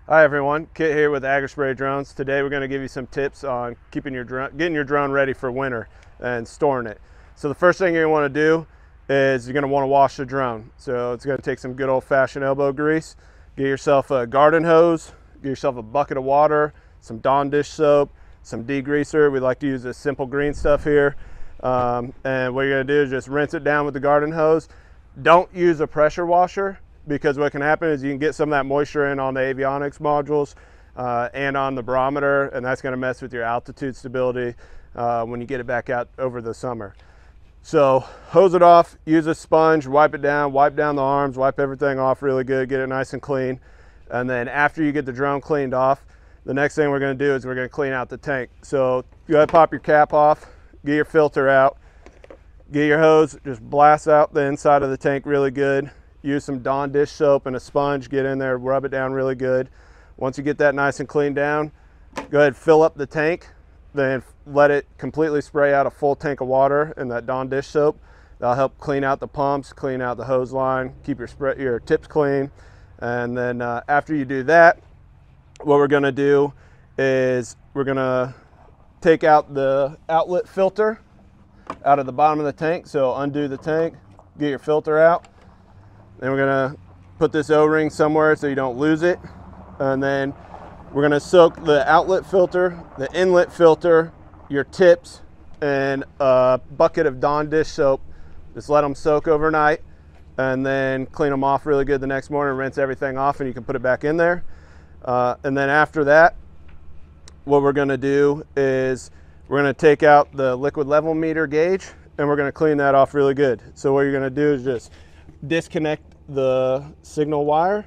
Hi everyone, Kit here with AgriSpray Drones. Today we're going to give you some tips on getting your drone ready for winter and storing it. So the first thing you're going to want to do is you're going to want to wash the drone. So it's going to take some good old-fashioned elbow grease. Get yourself a garden hose, get yourself a bucket of water, some Dawn dish soap, some degreaser. We like to use this Simple Green stuff here. And what you're going to do is just rinse it down with the garden hose. Don't use a pressure washer, because what can happen is you can get some of that moisture in on the avionics modules and on the barometer, and that's going to mess with your altitude stability when you get it back out over the summer. So hose it off, use a sponge, wipe it down, wipe down the arms, wipe everything off really good, get it nice and clean. And then after you get the drone cleaned off, the next thing we're going to do is we're going to clean out the tank. So go ahead, pop your cap off, get your filter out, get your hose, just blast out the inside of the tank really good. Use some Dawn dish soap and a sponge, get in there, rub it down really good. Once you get that nice and clean down, go ahead, fill up the tank, then let it completely spray out a full tank of water in that Dawn dish soap. That'll help clean out the pumps, clean out the hose line, keep your tips clean. And then after you do that, what we're gonna do is we're gonna take out the outlet filter out of the bottom of the tank. So undo the tank, get your filter out. Then we're gonna put this O-ring somewhere so you don't lose it. And then we're gonna soak the outlet filter, the inlet filter, your tips, and a bucket of Dawn dish soap. Just let them soak overnight and then clean them off really good the next morning, rinse everything off, and you can put it back in there. And then after that, what we're gonna do is we're gonna take out the liquid level meter gauge and we're gonna clean that off really good. So what you're gonna do is just disconnect the signal wire,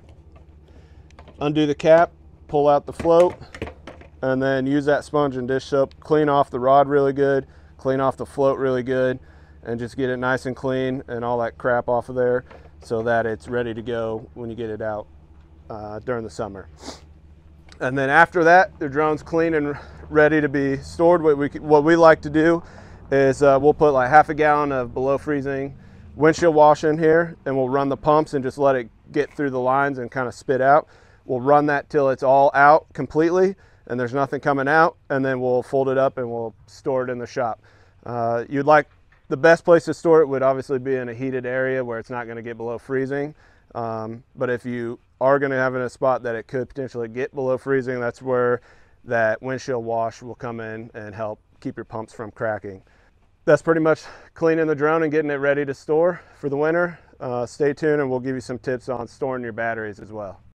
undo the cap, pull out the float, and then use that sponge and dish soap, clean off the rod really good, clean off the float really good, and just get it nice and clean and all that crap off of there so that it's ready to go when you get it out during the summer. And then after that, the drone's clean and ready to be stored. What we like to do is we'll put like half a gallon of below freezing windshield wash in here, and we'll run the pumps and just let it get through the lines and kind of spit out. We'll run that till it's all out completely and there's nothing coming out, and then we'll fold it up and we'll store it in the shop. The best place to store it would obviously be in a heated area where it's not going to get below freezing. But if you are going to have it in a spot that it could potentially get below freezing, that's where that windshield wash will come in and help keep your pumps from cracking. That's pretty much cleaning the drone and getting it ready to store for the winter. Stay tuned and we'll give you some tips on storing your batteries as well.